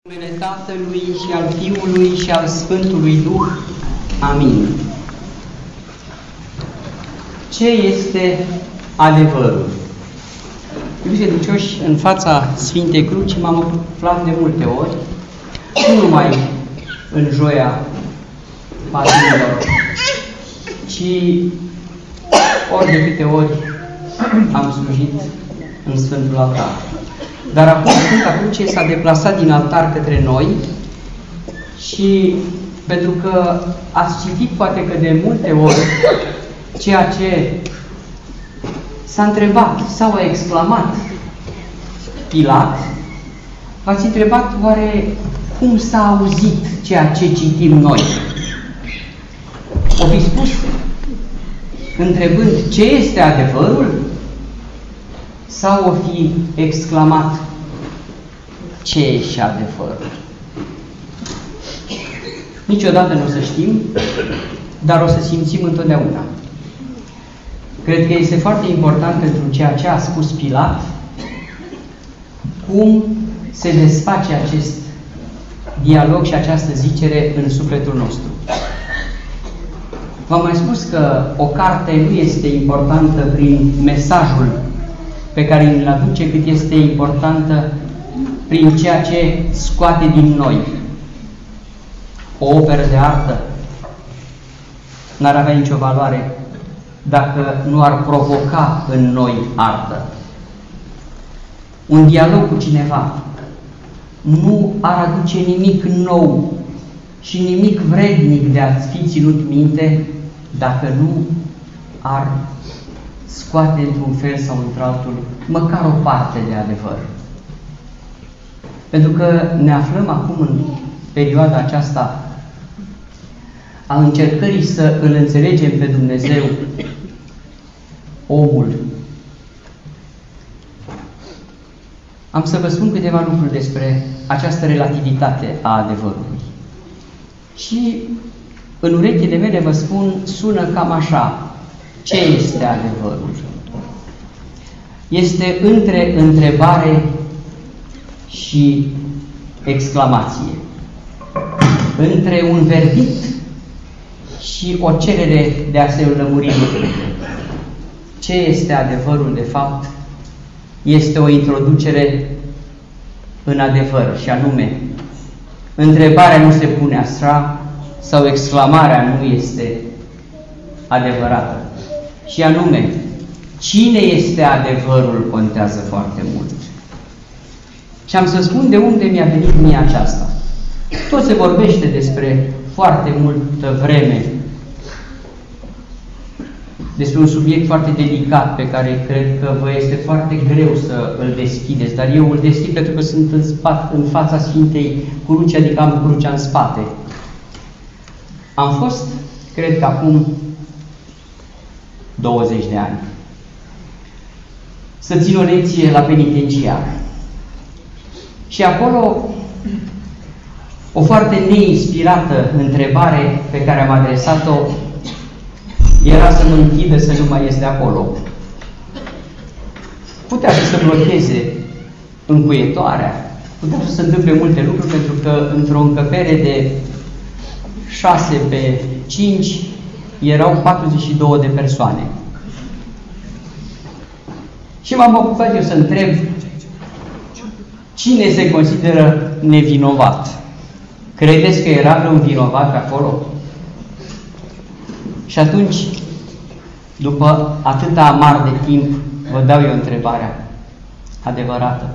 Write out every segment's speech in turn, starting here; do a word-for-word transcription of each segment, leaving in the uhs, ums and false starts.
În numele Tatălui și al Fiului și al Sfântului Duh. Amin. Ce este adevărul? Iubiți credincioși, în fața Sfintei Cruci m-am aflat de multe ori, nu numai în joia patimilor, ci ori de câte ori am slujit în Sfântul Altar. Dar acum Sfânta Cruce s-a deplasat din altar către noi și pentru că ați citit poate că de multe ori ceea ce s-a întrebat sau a exclamat Pilat, v-ați întrebat oare cum s-a auzit ceea ce citim noi? O fi spus întrebând ce este adevărul? Sau o fi exclamat ce e și adevărul? Niciodată nu o să știm, dar o să simțim întotdeauna. Cred că este foarte important pentru ceea ce a spus Pilat, cum se desface acest dialog și această zicere în sufletul nostru. V-am mai spus că o carte nu este importantă prin mesajul pe care îl aduce, cât este importantă prin ceea ce scoate din noi. O operă de artă n-ar avea nicio valoare dacă nu ar provoca în noi artă. Un dialog cu cineva nu ar aduce nimic nou și nimic vrednic de a fi ținut minte dacă nu ar scoate într-un fel sau într-altul măcar o parte de adevăr. Pentru că ne aflăm acum în perioada aceasta a încercării să îl înțelegem pe Dumnezeu, omul. Am să vă spun câteva lucruri despre această relativitate a adevărului. Și în urechile mele vă spun, sună cam așa. Ce este adevărul? Este între întrebare și exclamație. Între un verdict și o cerere de a se lămuri lucrurile. Ce este adevărul, de fapt? Este o introducere în adevăr, și anume, întrebarea nu se pune așa sau exclamarea nu este adevărată. Și anume, cine este adevărul contează foarte mult. Și am să spun de unde mi-a venit mie aceasta. Tot se vorbește despre foarte multă vreme, despre un subiect foarte delicat pe care cred că vă este foarte greu să îl deschideți, dar eu îl deschid pentru că sunt în, spat, în fața Sfintei Cruci, adică am crucea în spate. Am fost, cred că acum douăzeci de ani, să țin o lecție la penitenciar. Și acolo o foarte neinspirată întrebare pe care am adresat-o era să mă închidă să nu mai este acolo. Putea să se blocheze încuietoarea, putea să se întâmple multe lucruri, pentru că într-o încăpere de șase pe cinci erau patruzeci și două de persoane. Și m-am apucat eu să întreb cine se consideră nevinovat. Credeți că era vreun vinovat pe acolo? Și atunci, după atâta amar de timp, vă dau eu întrebarea adevărată.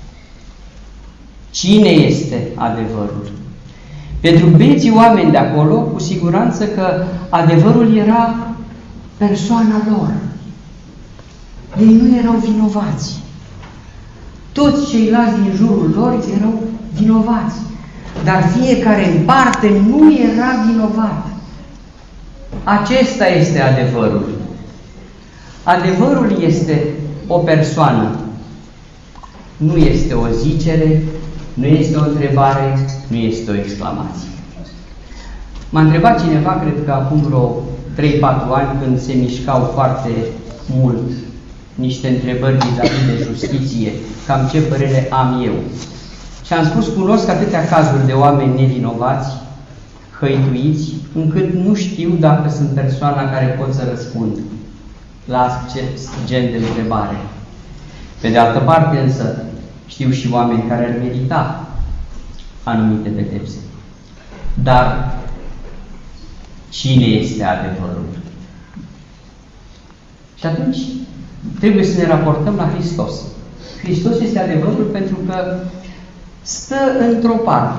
Cine este adevărul? Pentru bieții oameni de acolo, cu siguranță că adevărul era persoana lor. Ei nu erau vinovați. Toți ceilalți din jurul lor erau vinovați. Dar fiecare în parte nu era vinovat. Acesta este adevărul. Adevărul este o persoană. Nu este o zicere, nu este o întrebare, nu este o exclamație. M-a întrebat cineva, cred că acum vreo trei patru ani, când se mișcau foarte mult niște întrebări vis-a-vis de justiție, cam ce părere am eu. Și am spus, cunosc atâtea cazuri de oameni nevinovați, hăituiți, încât nu știu dacă sunt persoana care pot să răspund la acest gen de întrebare. Pe de altă parte însă, știu și oameni care ar merita anumite pedepse. Dar cine este adevărul? Și atunci trebuie să ne raportăm la Hristos. Hristos este adevărul pentru că stă într-o parte.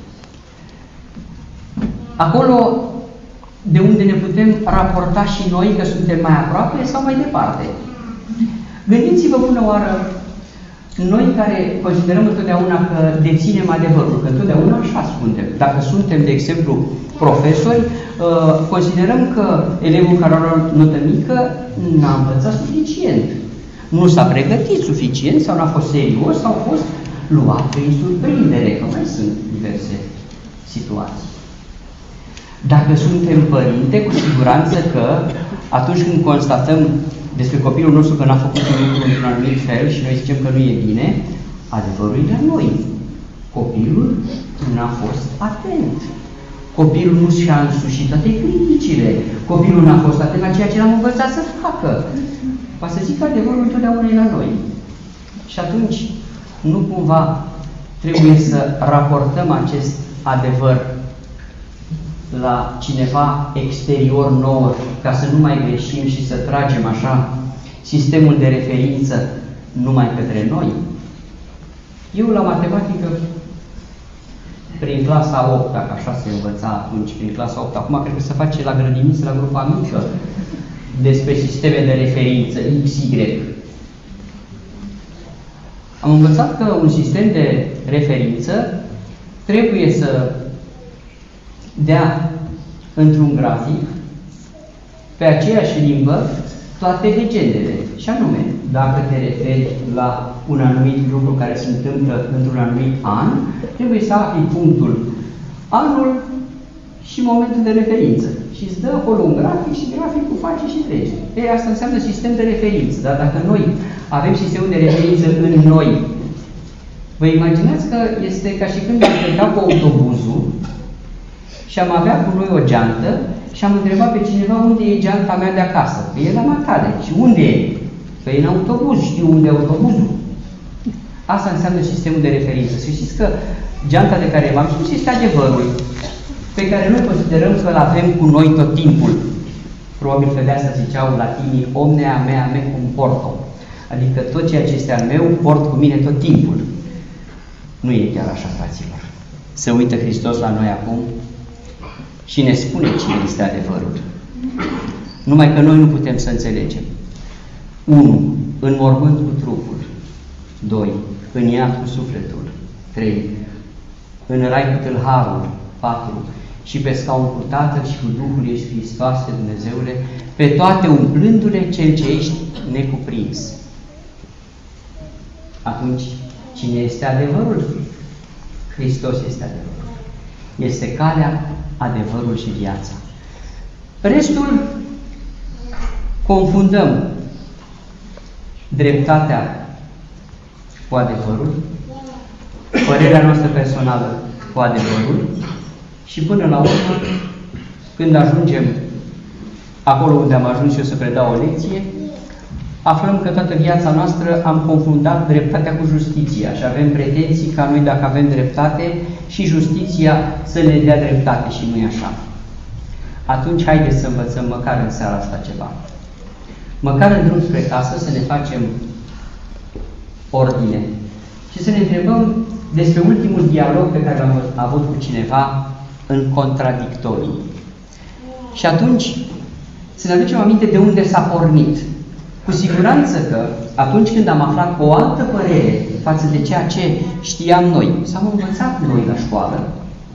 Acolo de unde ne putem raporta și noi că suntem mai aproape sau mai departe. Gândiți-vă bună oară, noi care considerăm întotdeauna că deținem adevărul, că întotdeauna așa suntem. Dacă suntem, de exemplu, profesori, considerăm că elevul care are o notă mică n-a învățat suficient, nu s-a pregătit suficient sau n-a fost serios sau a fost luat prin surprindere, că mai sunt diverse situații. Dacă suntem părinte, cu siguranță că atunci când constatăm despre copilul nostru că n-a făcut un lucru într-un anumit fel și noi zicem că nu e bine, adevărul e la noi. Copilul n-a fost atent. Copilul nu și-a însușit toate criticile. Copilul n-a fost atent la ceea ce l-am învățat să facă. Va să zic că adevărul întotdeauna e la noi. Și atunci, nu cumva trebuie să raportăm acest adevăr la cineva exterior nouă, ca să nu mai greșim și să tragem așa sistemul de referință numai către noi? Eu la matematică, prin clasa a opta, că așa se învăța atunci, prin clasa a opta, acum cred că se face la grădiniță, la grupa mică, despre sisteme de referință, X Y. Am învățat că un sistem de referință trebuie să dea într-un grafic pe aceeași limbă toate legendele. Și anume, dacă te referi la un anumit lucru care se întâmplă într-un anumit an, trebuie să afli punctul, anul și momentul de referință. Și îți dă acolo un grafic și graficul face și trece. Ei, asta înseamnă sistem de referință. Dar dacă noi avem sistemul de referință în noi, vă imaginați că este ca și când am plecat cu autobuzul și am avea cu noi o geantă și am întrebat pe cineva unde e geanta mea de acasă. Că e la Matale. Și unde e? Că e în autobuz. Știu unde e autobuzul. Asta înseamnă sistemul de referință. Să știți că geanta de care v-am spus este adevărul pe care noi considerăm că îl avem cu noi tot timpul. Probabil că de asta ziceau latinii omnea mea me cum porto. Adică tot ceea ce este al meu port cu mine tot timpul. Nu e chiar așa, fraților. Se uită Hristos la noi acum și ne spune cine este adevărul. Numai că noi nu putem să înțelegem. unu. În mormânt cu trupul. doi. În iad cu sufletul. trei. În rai cu tâlharul. patru. Și pe scaun cu Tatăl și cu Duhul ești Hristoase, Dumnezeule, pe toate umplându-le cel ce ești necuprins. Atunci, cine este adevărul? Hristos este adevărul. Este calea, adevărul și viața. Restul confundăm dreptatea cu adevărul, părerea noastră personală cu adevărul și până la urmă, când ajungem acolo unde am ajuns eu să predau o lecție, aflăm că toată viața noastră am confundat dreptatea cu justiția și avem pretenții ca noi, dacă avem dreptate, și justiția să ne dea dreptate și nu e așa. Atunci haideți să învățăm măcar în seara asta ceva. Măcar în drum spre casă să ne facem ordine și să ne întrebăm despre ultimul dialog pe care l-am avut cu cineva în contradictorii. Și atunci să ne aducem aminte de unde s-a pornit. Cu siguranță că atunci când am aflat o altă părere față de ceea ce știam noi, s-am învățat noi la școală,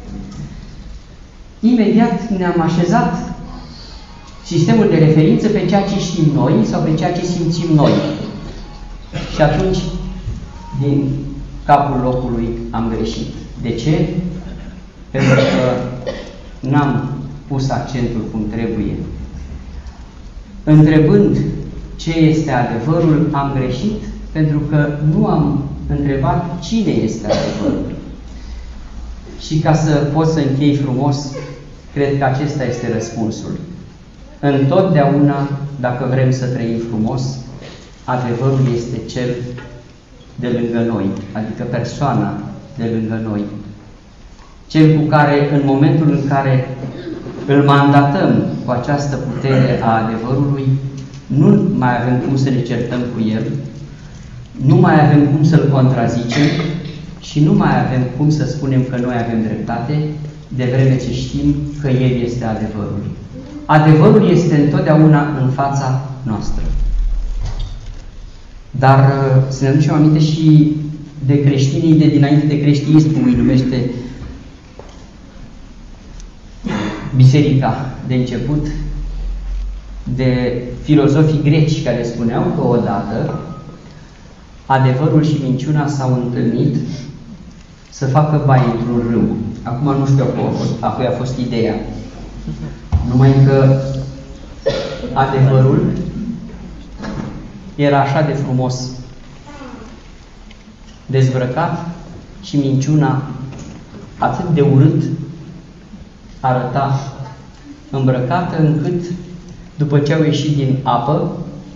imediat ne-am așezat sistemul de referință pe ceea ce știm noi sau pe ceea ce simțim noi. Și atunci, din capul locului, am greșit. De ce? Pentru că n-am pus accentul cum trebuie. Întrebând ce este adevărul, am greșit pentru că nu am întrebat cine este adevărul. Și ca să pot să închei frumos, cred că acesta este răspunsul. Întotdeauna, dacă vrem să trăim frumos, adevărul este cel de lângă noi, adică persoana de lângă noi. Cel cu care, în momentul în care îl mandatăm cu această putere a adevărului, nu mai avem cum să ne certăm cu el, nu mai avem cum să-l contrazicem și nu mai avem cum să spunem că noi avem dreptate, de vreme ce știm că el este adevărul. Adevărul este întotdeauna în fața noastră. Dar să ne aducem aminte și de creștinii de dinainte de creștinism, cum îi numește biserica de început, de filozofii greci care spuneau că odată adevărul și minciuna s-au întâlnit să facă baie într-un râu. Acum nu știu acum a fost, apoi a fost ideea. Numai că adevărul era așa de frumos dezbrăcat și minciuna atât de urât arăta îmbrăcată, încât după ce au ieșit din apă,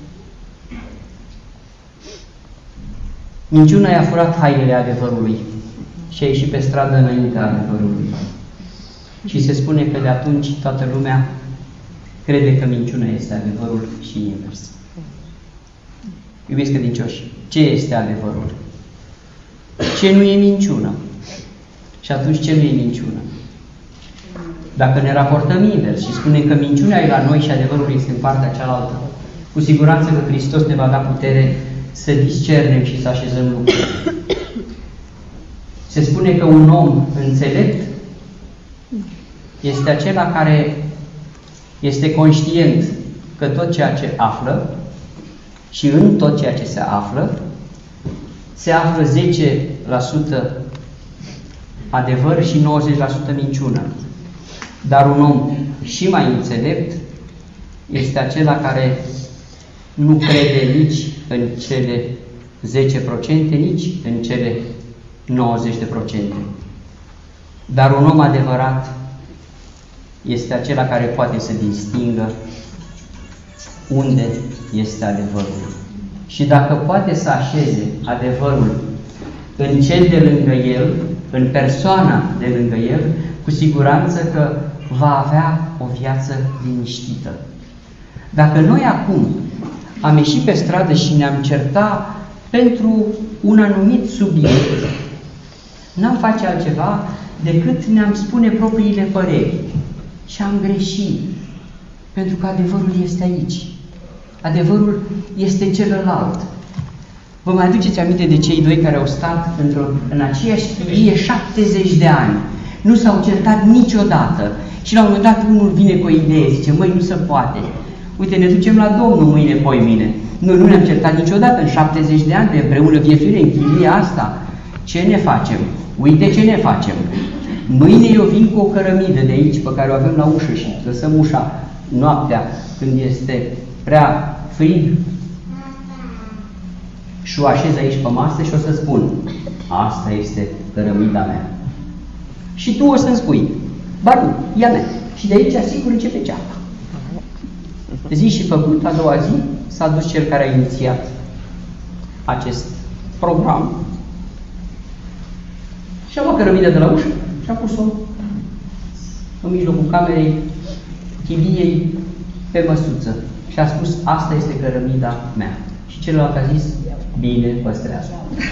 minciuna i-a furat hainele adevărului și a ieșit pe stradă înaintea adevărului. Și se spune că de atunci toată lumea crede că minciuna este adevărul și invers. Iubiți credincioși, ce este adevărul? Ce nu e minciună? Și atunci ce nu e minciună? Dacă ne raportăm invers și spunem că minciuna e la noi și adevărul este în partea cealaltă, cu siguranță că Hristos ne va da putere să discernem și să așezăm lucrurile. Se spune că un om înțelept este acela care este conștient că tot ceea ce află și în tot ceea ce se află, se află zece la sută adevăr și nouăzeci la sută minciună. Dar un om și mai înțelept este acela care nu crede nici în cele zece la sută, nici în cele nouăzeci la sută. Dar un om adevărat este acela care poate să distingă unde este adevărul. Și dacă poate să așeze adevărul în cel de lângă el, în persoana de lângă el, cu siguranță că va avea o viață liniștită. Dacă noi acum am ieșit pe stradă și ne-am certat pentru un anumit subiect, n-am face altceva decât ne-am spune propriile păreri. Și am greșit, pentru că adevărul este aici. Adevărul este celălalt. Vă mai aduceți aminte de cei doi care au stat într-o, în aceeași chilie șaptezeci de ani? Nu s-au certat niciodată. Și la un moment dat unul vine cu o idee, zice, măi, nu se poate. Uite, ne ducem la Domnul mâine, poi mine. Noi nu ne-am certat niciodată în șaptezeci de ani de împreună viețuire în chilia asta. Ce ne facem? Uite ce ne facem. Mâine eu vin cu o cărămidă de aici pe care o avem la ușă și lăsăm ușa noaptea când este prea frig și o așez aici pe masă și o să spun, asta este cărămida mea. Și tu o să-mi spui, ba nu, ea mea. Și de aici sigur începe ceapa. Zi și făcut, a doua zi s-a dus cel care a inițiat acest program și a luat cărămida de la ușă și a pus-o în mijlocul camerei, chiliei, pe măsuță. Și a spus, asta este cărămida mea. Și celălalt a zis, bine, păstrează.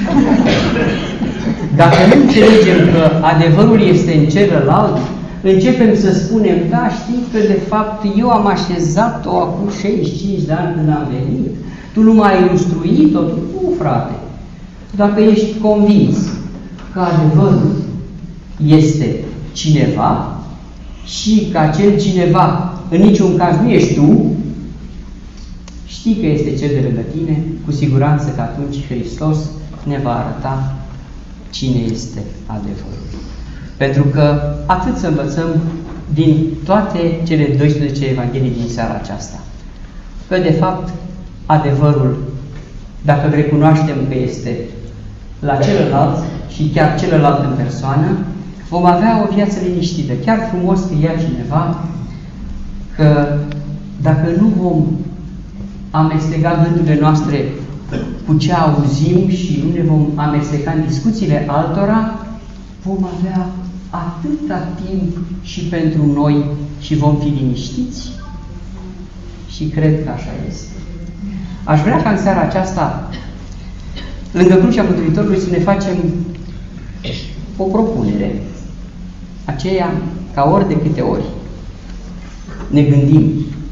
Dacă nu înțelegem că adevărul este în celălalt, începem să spunem, da, știi că de fapt eu am așezat-o acum șaizeci și cinci de ani când am venit, tu nu m-ai instruit-o, tu nu, frate. Dacă ești convins că adevărul este cineva și că acel cineva în niciun caz nu ești tu, știi că este cel de lângă tine, cu siguranță că atunci Hristos ne va arăta cine este adevărul. Pentru că atât să învățăm din toate cele doisprezece evanghelii din seara aceasta. Că de fapt adevărul, dacă îl recunoaștem că este la celălalt și chiar celălalt în persoană, vom avea o viață liniștită. Chiar frumos scria cineva că dacă nu vom amesteca gândurile noastre cu ce auzim și nu ne vom amesteca în discuțiile altora, vom avea atâta timp și pentru noi și vom fi liniștiți. Și cred că așa este. Aș vrea ca în seara aceasta, lângă crucea Mântuitorului, să ne facem o propunere. Aceea, ca ori de câte ori ne gândim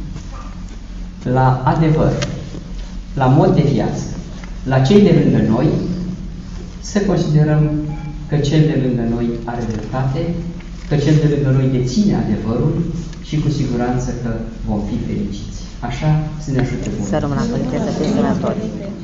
la adevăr, la mod de viață, la cei de lângă noi, să considerăm că cel de lângă noi are dreptate, că cel de lângă noi deține adevărul și cu siguranță că vom fi fericiți. Așa să ne ajute Bunul. Să rămână în Părinte, să fie